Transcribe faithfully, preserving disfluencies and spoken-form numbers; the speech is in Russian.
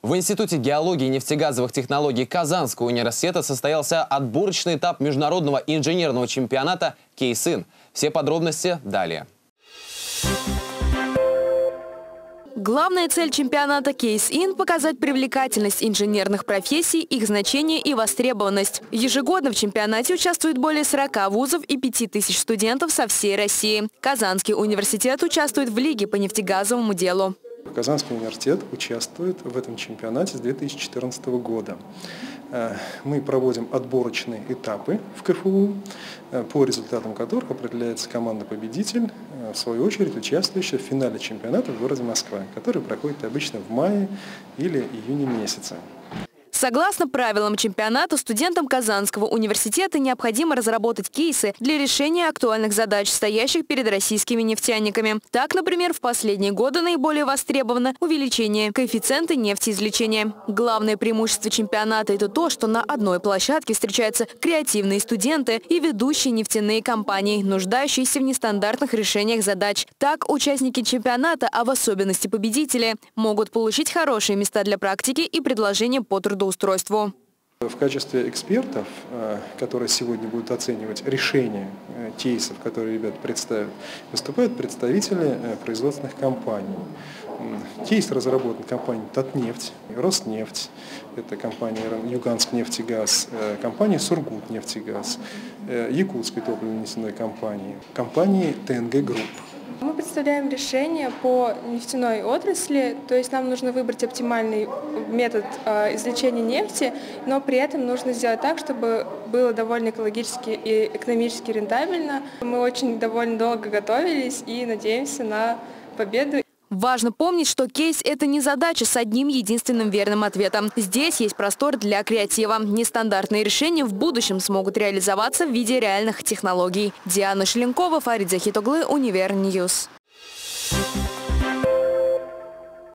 В Институте геологии и нефтегазовых технологий Казанского университета состоялся отборочный этап международного инженерного чемпионата «Кейс-Ин». Все подробности далее. Главная цель чемпионата «Кейс-Ин» – показать привлекательность инженерных профессий, их значение и востребованность. Ежегодно в чемпионате участвует более сорока вузов и пяти тысяч студентов со всей России. Казанский университет участвует в Лиге по нефтегазовому делу. Казанский университет участвует в этом чемпионате с две тысячи четырнадцатого года. Мы проводим отборочные этапы в ка эф у, по результатам которых определяется команда-победитель, в свою очередь участвующая в финале чемпионата в городе Москва, который проходит обычно в мае или июне месяце. Согласно правилам чемпионата, студентам Казанского университета необходимо разработать кейсы для решения актуальных задач, стоящих перед российскими нефтяниками. Так, например, в последние годы наиболее востребовано увеличение коэффициента нефтеизвлечения. Главное преимущество чемпионата – это то, что на одной площадке встречаются креативные студенты и ведущие нефтяные компании, нуждающиеся в нестандартных решениях задач. Так, участники чемпионата, а в особенности победители, могут получить хорошие места для практики и предложения по трудоустройству. Устройству. В качестве экспертов, которые сегодня будут оценивать решения кейсов, которые ребята представят, выступают представители производственных компаний. Кейс разработан компанией «Татнефть», «Роснефть», это компания «Юганск-нефтегаз», компания «Сургутнефтегаз», Якутской топливно-нефтяной компании, компании тэ эн гэ групп. Мы представляем решение по нефтяной отрасли, то есть нам нужно выбрать оптимальный метод э, извлечения нефти, но при этом нужно сделать так, чтобы было довольно экологически и экономически рентабельно. Мы очень довольно долго готовились и надеемся на победу. Важно помнить, что кейс – это не задача с одним единственным верным ответом. Здесь есть простор для креатива. Нестандартные решения в будущем смогут реализоваться в виде реальных технологий. Диана Шеленкова, Фарид Захитоглы, Универньюз.